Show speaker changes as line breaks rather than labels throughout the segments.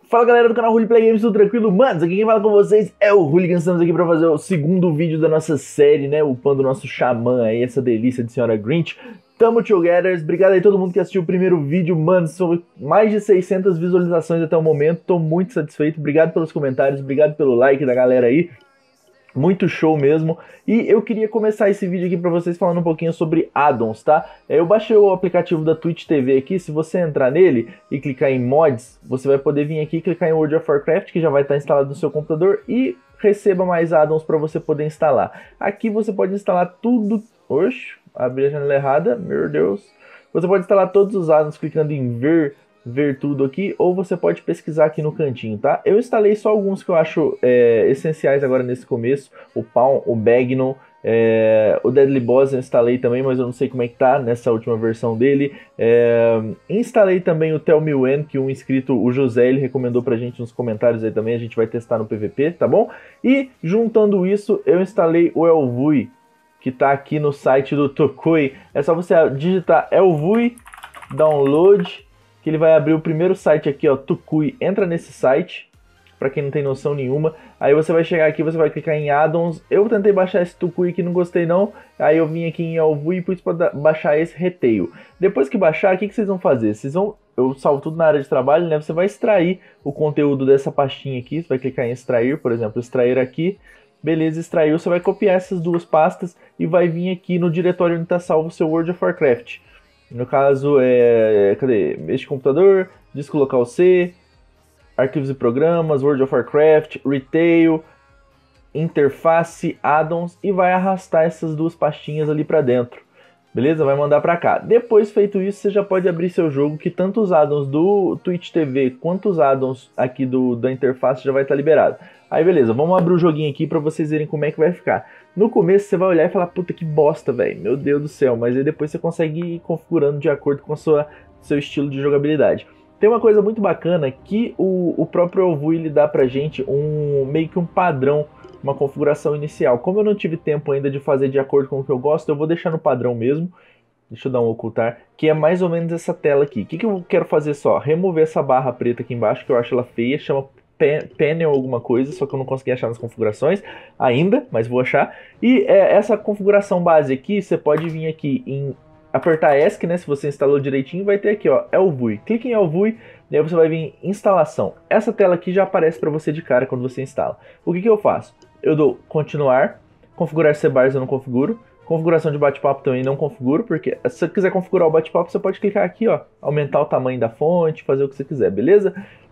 Fala galera do canal Hooli Play Games, tudo tranquilo? Manos, aqui quem fala com vocês é o Hooligan. Estamos aqui para fazer o segundo vídeo da nossa série, né? Upando o nosso xamã aí, essa delícia de Senhora Grinch. Tamo together, obrigado aí a todo mundo que assistiu o primeiro vídeo, mano, são mais de 600 visualizações até o momento, tô muito satisfeito, obrigado pelos comentários, obrigado pelo like da galera aí. Muito show mesmo. E eu queria começar esse vídeo aqui pra vocês falando um pouquinho sobre addons, tá? Eu baixei o aplicativo da Twitch TV aqui. Se você entrar nele e clicar em mods, você vai poder vir aqui e clicar em World of Warcraft, que já vai estar instalado no seu computador, e receba mais addons para você poder instalar. Aqui você pode instalar tudo. Oxe, abri a janela errada, meu Deus. Você pode instalar todos os addons clicando em ver tudo aqui, ou você pode pesquisar aqui no cantinho, tá? Eu instalei só alguns que eu acho essenciais agora nesse começo, o Pawn, o Bagnon, o Deadly Boss eu instalei também, mas eu não sei como é que tá nessa última versão dele. Instalei também o Tell Me When, que um inscrito, o José, ele recomendou pra gente nos comentários aí também, a gente vai testar no PVP, tá bom? E juntando isso, eu instalei o Elvui, que tá aqui no site do Tokui. É só você digitar Elvui, download, que ele vai abrir o primeiro site aqui, ó, Tukui. Entra nesse site, pra quem não tem noção nenhuma. Aí você vai chegar aqui, você vai clicar em addons. Eu tentei baixar esse Tukui aqui, não gostei não. Aí eu vim aqui em Elvui e pus pra baixar esse Retail. Depois que baixar, o que vocês vão fazer? Eu salvo tudo na área de trabalho, né? Você vai extrair o conteúdo dessa pastinha aqui. Você vai clicar em extrair, por exemplo, extrair aqui. Beleza, extraiu. Você vai copiar essas duas pastas e vai vir aqui no diretório onde está salvo o seu World of Warcraft. No caso, cadê? Este computador, disco local C, arquivos e programas, World of Warcraft, Retail, interface, addons, e vai arrastar essas duas pastinhas ali para dentro. Beleza? Vai mandar para cá. Depois feito isso, você já pode abrir seu jogo, que tanto os addons do Twitch TV quanto os addons aqui da interface já vai estar liberado. Aí beleza, vamos abrir o joguinho aqui para vocês verem como é que vai ficar. No começo você vai olhar e falar, puta que bosta, velho, meu Deus do céu. Mas aí depois você consegue ir configurando de acordo com seu estilo de jogabilidade. Tem uma coisa muito bacana que o próprio Elvui ele dá pra gente meio que um padrão, uma configuração inicial. Como eu não tive tempo ainda de fazer de acordo com o que eu gosto, eu vou deixar no padrão mesmo. Deixa eu dar um ocultar, que é mais ou menos essa tela aqui. O que eu quero fazer só? Remover essa barra preta aqui embaixo, que eu acho ela feia, chama panel alguma coisa, só que eu não consegui achar nas configurações ainda, mas vou achar. E essa configuração base aqui, você pode vir aqui em apertar ESC, né? Se você instalou direitinho, vai ter aqui, ó, Elvui. Clique em Elvui, e aí você vai vir em instalação. Essa tela aqui já aparece para você de cara quando você instala. O que eu faço? Eu dou continuar, configurar CBars eu não configuro, configuração de bate-papo também não configuro, porque se você quiser configurar o bate-papo, você pode clicar aqui, ó, aumentar o tamanho da fonte, fazer o que você quiser, beleza?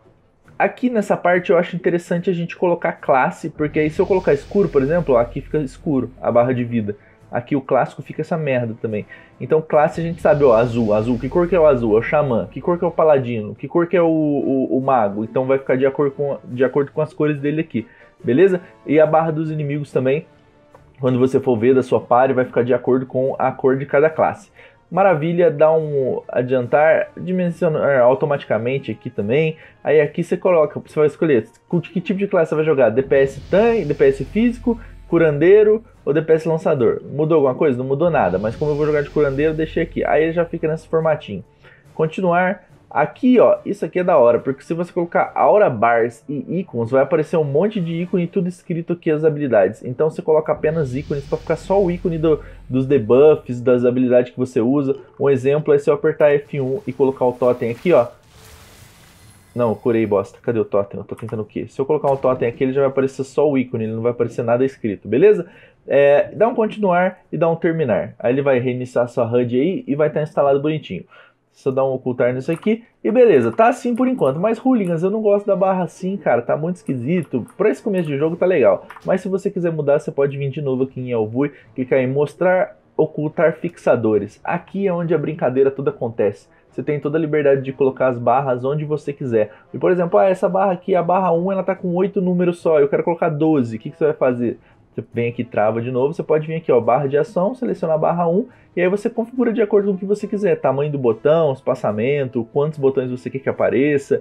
Aqui nessa parte eu acho interessante a gente colocar classe, porque aí se eu colocar escuro, por exemplo, ó, aqui fica escuro a barra de vida. Aqui o clássico fica essa merda também. Então classe a gente sabe, ó, azul. Que cor que é o azul? É o xamã. Que cor que é o paladino? Que cor que é o mago? Então vai ficar de acordo com as cores dele aqui, beleza? E a barra dos inimigos também, quando você for ver da sua party, vai ficar de acordo com a cor de cada classe. Maravilha, dá um adiantar, dimensionar automaticamente aqui também. Aí aqui você coloca, você vai escolher que tipo de classe você vai jogar, DPS tanque, DPS físico, curandeiro ou DPS lançador. Mudou alguma coisa? Não mudou nada, mas como eu vou jogar de curandeiro, deixei aqui. Aí ele já fica nesse formatinho. Continuar. Aqui, ó, isso aqui é da hora, porque se você colocar Aura Bars e ícones, vai aparecer um monte de ícone e tudo escrito aqui as habilidades. Então você coloca apenas ícones para ficar só o ícone dos debuffs, das habilidades que você usa. Um exemplo é se eu apertar F1 e colocar o totem aqui, ó. Não, eu curei bosta. Cadê o totem? Eu tô tentando o quê? Se eu colocar o totem aqui, ele já vai aparecer só o ícone, ele não vai aparecer nada escrito, beleza? Dá um continuar e dá um terminar. Aí ele vai reiniciar sua HUD aí e vai estar instalado bonitinho. Só dar um ocultar nisso aqui e beleza, tá assim por enquanto. Mas Hooligans, eu não gosto da barra assim, cara, tá muito esquisito. Pra esse começo de jogo tá legal, mas se você quiser mudar, você pode vir de novo aqui em Elvui, clicar em mostrar, ocultar fixadores. Aqui é onde a brincadeira toda acontece. Você tem toda a liberdade de colocar as barras onde você quiser. E por exemplo, essa barra aqui, a barra 1, ela tá com 8 números só, eu quero colocar 12, o que você vai fazer? Você vem aqui, trava de novo, você pode vir aqui, ó, barra de ação, selecionar a barra 1, e aí você configura de acordo com o que você quiser, tamanho do botão, espaçamento, quantos botões você quer que apareça.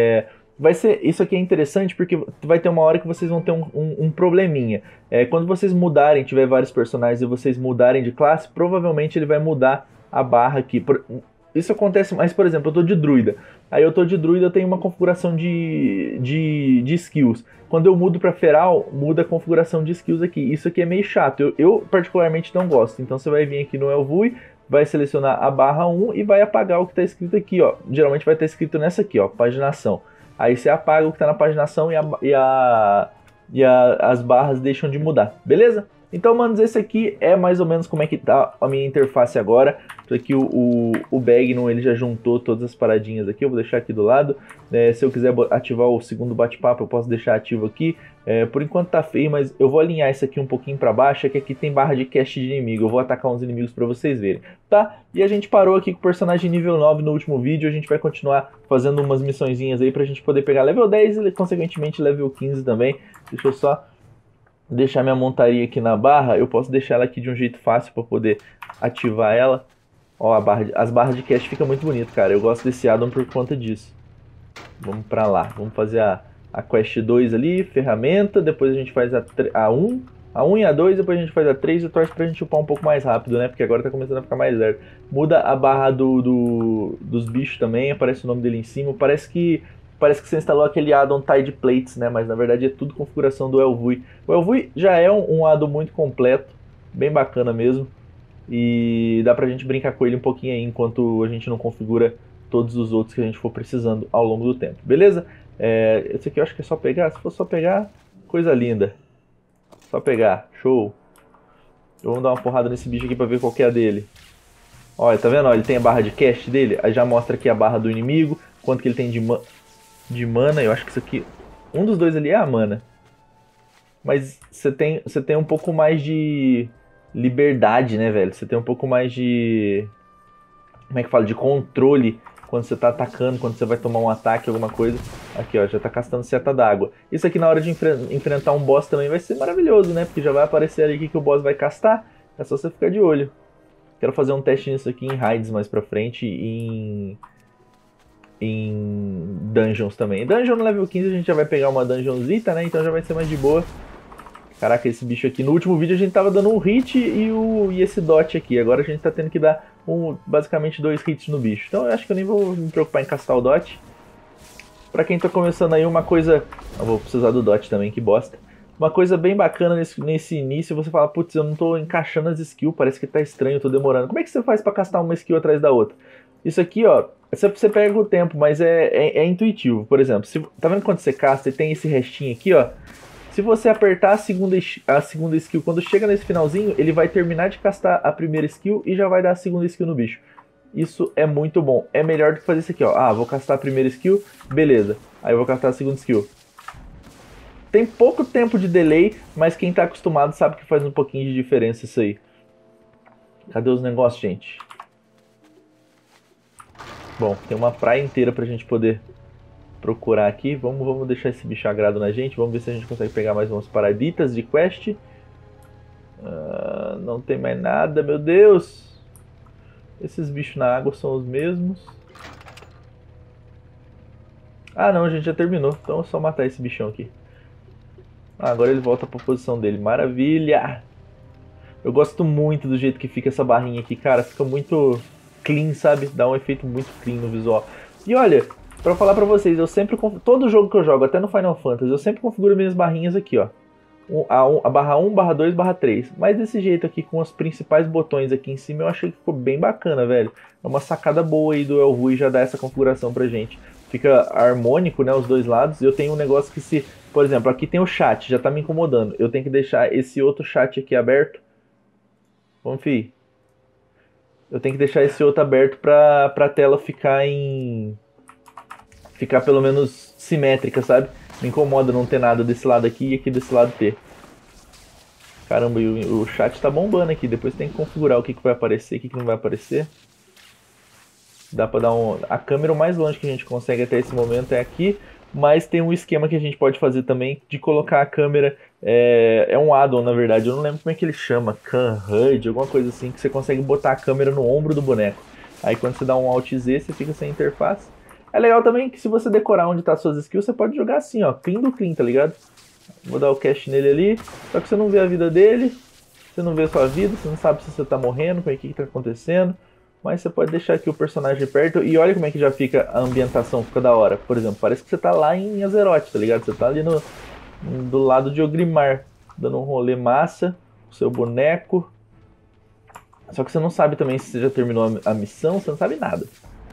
Isso aqui é interessante porque vai ter uma hora que vocês vão ter um probleminha. Quando vocês mudarem, tiver vários personagens e vocês mudarem de classe, provavelmente ele vai mudar a barra aqui. isso acontece mais, por exemplo, eu tô de druida. Aí eu tô de druida, eu tenho uma configuração de skills. Quando eu mudo pra feral, muda a configuração de skills aqui. Isso aqui é meio chato, eu particularmente não gosto. Então você vai vir aqui no Elvui, vai selecionar a barra 1 e vai apagar o que está escrito aqui, ó. Geralmente vai estar escrito nessa aqui, ó, paginação. Aí você apaga o que está na paginação as barras deixam de mudar, beleza? Então, manos, esse aqui é mais ou menos como é que tá a minha interface agora. Isso aqui, o Bagnon, ele já juntou todas as paradinhas aqui, eu vou deixar aqui do lado. Se eu quiser ativar o segundo bate-papo, eu posso deixar ativo aqui. Por enquanto tá feio, mas eu vou alinhar isso aqui um pouquinho para baixo, é que aqui tem barra de cast de inimigo. Eu vou atacar uns inimigos para vocês verem, tá? E a gente parou aqui com o personagem nível 9 no último vídeo, a gente vai continuar fazendo umas missõezinhas aí pra gente poder pegar level 10 e, consequentemente, level 15 também. Deixa eu só deixar minha montaria aqui na barra, eu posso deixar ela aqui de um jeito fácil para poder ativar ela. Ó, as barras de cast fica muito bonito, cara. Eu gosto desse addon por conta disso. Vamos pra lá, vamos fazer a quest 2 ali, ferramenta, depois a gente faz a 1 e a 2, depois a gente faz a 3 e torce pra gente upar um pouco mais rápido, né? Porque agora tá começando a ficar mais lerdo. Muda a barra dos bichos também, aparece o nome dele em cima, parece que você instalou aquele addon Tide Plates, né? Mas na verdade é tudo configuração do Elvui. O Elvui já é um addon muito completo, bem bacana mesmo. E dá pra gente brincar com ele um pouquinho aí, enquanto a gente não configura todos os outros que a gente for precisando ao longo do tempo, beleza? Esse aqui eu acho que é só pegar, se for só pegar, coisa linda. Só pegar, show. Vamos dar uma porrada nesse bicho aqui pra ver qual que é a dele. Olha, tá vendo? Ó, ele tem a barra de cast dele, aí já mostra aqui a barra do inimigo, quanto que ele tem de mana. Eu acho que isso aqui, um dos dois ali é a mana. Mas você tem um pouco mais de liberdade, né, velho? Você tem um pouco mais de... como é que fala? De controle quando você tá atacando, quando você vai tomar um ataque, alguma coisa. Aqui, ó, já tá castando seta d'água. Isso aqui na hora de enfrentar um boss também vai ser maravilhoso, né? Porque já vai aparecer ali que o boss vai castar. É só você ficar de olho. Quero fazer um teste nisso aqui em raids mais pra frente e em dungeons também. Dungeon no level 15 a gente já vai pegar uma dungeonzita, né? Então já vai ser mais de boa. Caraca, esse bicho aqui, no último vídeo a gente tava dando um hit e esse dot aqui. Agora a gente tá tendo que dar basicamente 2 hits no bicho. Então eu acho que eu nem vou me preocupar em castar o dot. Pra quem tá começando aí, uma coisa... eu vou precisar do dot também, que bosta. Uma coisa bem bacana nesse início, você fala, putz, eu não tô encaixando as skills, parece que tá estranho, eu tô demorando. Como é que você faz pra castar uma skill atrás da outra? Isso aqui, ó, você pega o tempo, mas é intuitivo. Por exemplo, tá vendo quando você casta e tem esse restinho aqui, ó? Se você apertar a segunda skill, quando chega nesse finalzinho, ele vai terminar de castar a primeira skill e já vai dar a segunda skill no bicho. Isso é muito bom. É melhor do que fazer isso aqui, ó. Ah, vou castar a primeira skill, beleza. Aí eu vou castar a segunda skill. Tem pouco tempo de delay, mas quem tá acostumado sabe que faz um pouquinho de diferença isso aí. Cadê os negócios, gente? Bom, tem uma praia inteira pra gente poder procurar aqui. Vamos deixar esse bicho agrado na gente. Vamos ver se a gente consegue pegar mais umas paraditas de quest. Não tem mais nada, meu Deus. Esses bichos na água são os mesmos. Ah não, a gente já terminou. Então é só matar esse bichão aqui. Agora ele volta pra posição dele. Maravilha! Eu gosto muito do jeito que fica essa barrinha aqui, cara. Fica muito clean, sabe? Dá um efeito muito clean no visual. E olha, pra falar pra vocês, eu sempre... todo jogo que eu jogo, até no Final Fantasy, eu sempre configuro minhas barrinhas aqui, ó. A barra 1, barra 2, barra 3. Mas desse jeito aqui, com os principais botões aqui em cima, eu achei que ficou bem bacana, velho. É uma sacada boa aí do Elvui já dar essa configuração pra gente. Fica harmônico, né, os dois lados. Eu tenho um negócio que se... por exemplo, aqui tem o chat, já tá me incomodando. Eu tenho que deixar esse outro chat aqui aberto. Vamos, fi. Eu tenho que deixar esse outro aberto pra tela ficar ficar pelo menos simétrica, sabe? Me incomoda não ter nada desse lado aqui e aqui desse lado ter. Caramba, o chat tá bombando aqui. Depois tem que configurar o que vai aparecer e o que não vai aparecer. Dá pra dar a câmera o mais longe que a gente consegue até esse momento é aqui. Mas tem um esquema que a gente pode fazer também de colocar a câmera... é um addon, na verdade. Eu não lembro como é que ele chama. Cam HUD, alguma coisa assim. Que você consegue botar a câmera no ombro do boneco. Aí quando você dá um Alt Z, você fica sem interface. É legal também que se você decorar onde tá suas skills, você pode jogar assim, ó, clean do clean, tá ligado? Vou dar o cast nele ali, só que você não vê a vida dele, você não vê a sua vida, você não sabe se você tá morrendo, o que tá acontecendo. mas você pode deixar aqui o personagem perto e olha como é que já fica a ambientação, fica da hora. Por exemplo, parece que você tá lá em Azeroth, tá ligado? Você tá ali do lado de Ogrimmar, dando um rolê massa, o seu boneco. Só que você não sabe também se você já terminou a missão, você não sabe nada.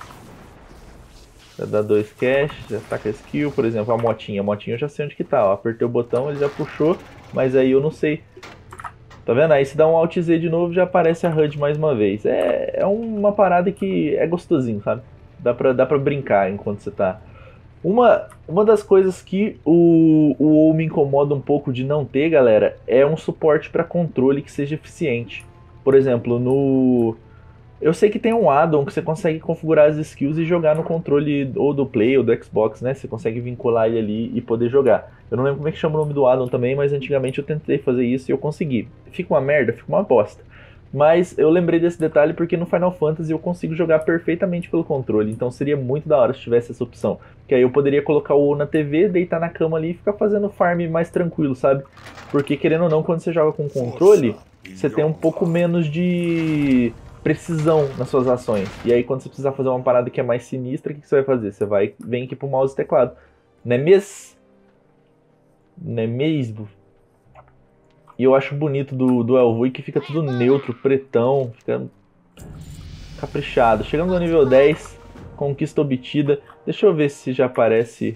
Já dá 2 cash, já taca a skill, por exemplo, a motinha eu já sei onde que tá, ó. Apertei o botão, ele já puxou, mas aí eu não sei. Tá vendo? Aí se dá um Alt Z de novo, já aparece a HUD mais uma vez. É uma parada que é gostosinho, sabe? Dá pra brincar enquanto você tá. Uma das coisas que o WoW me incomoda um pouco de não ter, galera, é um suporte para controle que seja eficiente. Por exemplo, eu sei que tem um addon que você consegue configurar as skills e jogar no controle ou do Play ou do Xbox, né? Você consegue vincular ele ali e poder jogar. Eu não lembro como é que chama o nome do addon também, mas antigamente eu tentei fazer isso e eu consegui. Fica uma merda, fica uma bosta. Mas eu lembrei desse detalhe porque no Final Fantasy eu consigo jogar perfeitamente pelo controle, então seria muito da hora se tivesse essa opção. Que aí eu poderia colocar o WoW na TV, deitar na cama ali e ficar fazendo farm mais tranquilo, sabe? Porque querendo ou não, quando você joga com controle, você tem um pouco menos de precisão nas suas ações. E aí quando você precisar fazer uma parada que é mais sinistra, o que você vai fazer? Você vem aqui pro mouse e teclado. Não é mesmo? Não é mesmo? E eu acho bonito do Elvui que fica tudo neutro, pretão, fica caprichado. Chegamos ao nível 10, conquista obtida. Deixa eu ver se já aparece...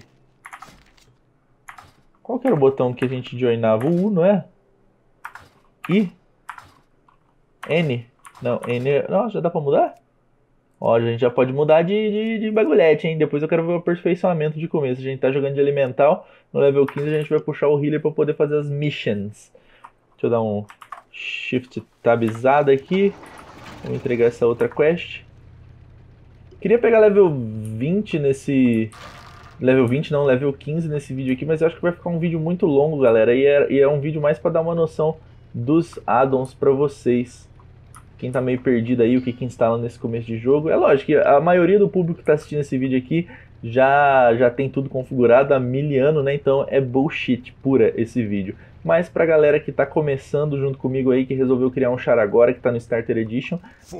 Qual que era o botão que a gente joinava? O U, não é? I? N? Não, N... Não, já dá pra mudar? Ó, a gente já pode mudar de bagulhete, hein? Depois eu quero ver o aperfeiçoamento de começo. A gente tá jogando de elemental. No level 15 a gente vai puxar o healer pra poder fazer as missions. Deixa eu dar um shift tabizado aqui. Vou entregar essa outra quest. Queria pegar level 20 nesse... Level 20 não, level 15 nesse vídeo aqui, mas eu acho que vai ficar um vídeo muito longo, galera. E é um vídeo mais pra dar uma noção dos addons pra vocês. Quem tá meio perdido aí, o que instala nesse começo de jogo. É lógico que a maioria do público que tá assistindo esse vídeo aqui já tem tudo configurado há 1000 anos, né? Então é bullshit pura esse vídeo. Mas pra galera que tá começando junto comigo aí, que resolveu criar um char agora, que tá no Starter Edition,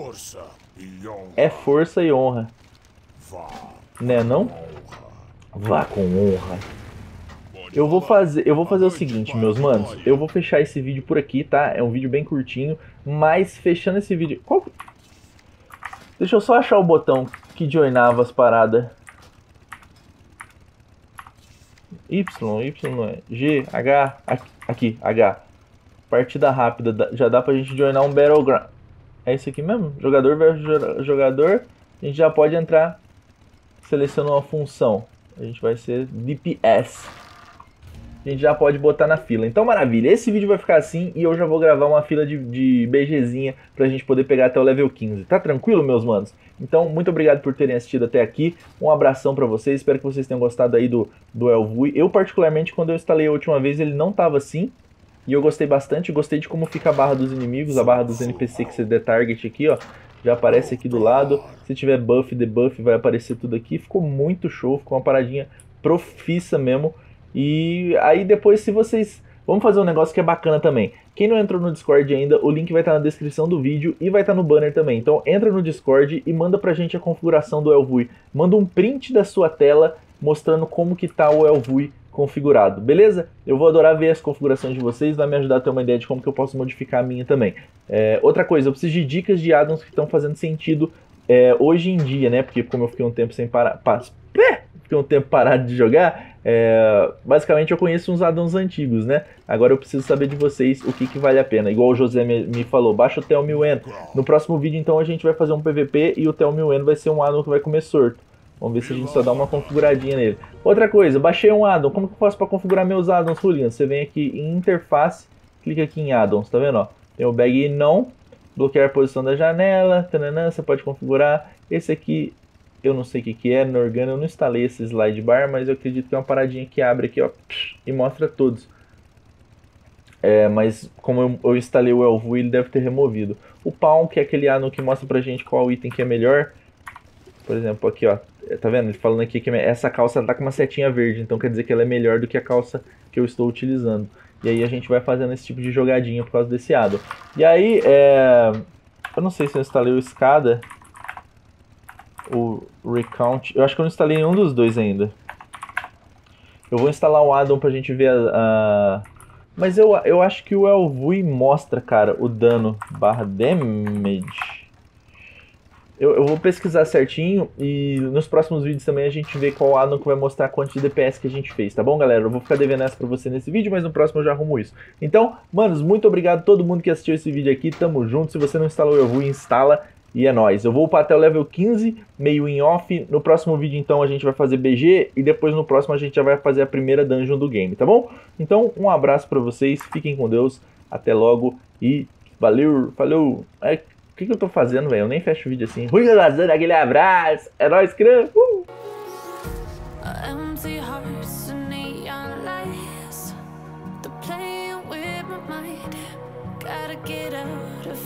é força e honra. Né não? Vá com honra. Eu vou fazer o seguinte, meus manos. Eu vou fechar esse vídeo por aqui, tá? É um vídeo bem curtinho, mas fechando esse vídeo... Deixa eu só achar o botão que joinava as paradas. Y não é? G, H, aqui, H. Partida rápida, já dá pra gente joinar um Battleground. É isso aqui mesmo? Jogador versus jogador. A gente já pode entrar selecionando uma função. A gente vai ser DPS. A gente já pode botar na fila. Então, maravilha. Esse vídeo vai ficar assim e eu já vou gravar uma fila de BGzinha pra gente poder pegar até o level 15. Tá tranquilo, meus manos? Então, muito obrigado por terem assistido até aqui. Um abração pra vocês. Espero que vocês tenham gostado aí do Elvui. Eu, particularmente, quando eu instalei a última vez, ele não tava assim. E eu gostei bastante. Gostei de como fica a barra dos inimigos, a barra dos NPC que você der target aqui, ó. Já aparece aqui do lado. Se tiver buff, debuff, vai aparecer tudo aqui. Ficou muito show. Ficou uma paradinha profissa mesmo. E aí depois, se vocês... Vamos fazer um negócio que é bacana também. Quem não entrou no Discord ainda, o link vai estar na descrição do vídeo e vai estar no banner também. Então entra no Discord e manda pra gente a configuração do Elvui. Manda um print da sua tela mostrando como que tá o Elvui configurado, beleza? Eu vou adorar ver as configurações de vocês, vai me ajudar a ter uma ideia de como que eu posso modificar a minha também. Outra coisa, eu preciso de dicas de addons que estão fazendo sentido hoje em dia, né? Porque como eu fiquei um tempo sem parar... Fiquei um tempo parado de jogar, basicamente eu conheço uns addons antigos, né? Agora eu preciso saber de vocês o que vale a pena. Igual o José me falou, baixa o Tell Me When. No próximo vídeo então a gente vai fazer um PVP e o Tell Me When vai ser um addon que vai comer sorto. Vamos ver se a gente só dá uma configuradinha nele. Outra coisa, baixei um addon. Como que eu faço para configurar meus addons, Hooligans? Você vem aqui em interface, clica aqui em addons, tá vendo? Ó? Tem o bag não, bloquear a posição da janela, tananã, você pode configurar. Esse aqui eu não sei o que é, no Organo eu não instalei esse slide bar, mas eu acredito que é uma paradinha que abre aqui, ó, e mostra todos. Mas como eu instalei o Elvui, ele deve ter removido. O Palm, que é aquele addon que mostra pra gente qual item que é melhor. Por exemplo, aqui, ó, tá vendo? Ele falando aqui que essa calça tá com uma setinha verde, então quer dizer que ela é melhor do que a calça que eu estou utilizando. E aí a gente vai fazendo esse tipo de jogadinha por causa desse addon. E aí, eu não sei se eu instalei o escada. o Recount. Eu acho que eu não instalei nenhum dos dois ainda. Eu vou instalar o addon pra gente ver Mas eu acho que o Elvui mostra, cara, o dano barra damage. Eu vou pesquisar certinho e nos próximos vídeos também a gente vê qual addon que vai mostrar quanto de DPS que a gente fez, tá bom, galera? Eu vou ficar devendo essa pra você nesse vídeo, mas no próximo eu já arrumo isso. Então, manos, muito obrigado a todo mundo que assistiu esse vídeo aqui, tamo junto. Se você não instalou o Elvui, instala e é nóis. Eu vou upar até o level 15, meio em off. No próximo vídeo, então, a gente vai fazer BG e depois no próximo a gente já vai fazer a primeira dungeon do game, tá bom? Então, um abraço pra vocês, fiquem com Deus, até logo e valeu, falou! O que eu tô fazendo, velho? Eu nem fecho o vídeo assim. Rui Lazano, aquele abraço! É nóis, crã!
Empty hearts and neon lights, they're playing with my mind. Gotta get out of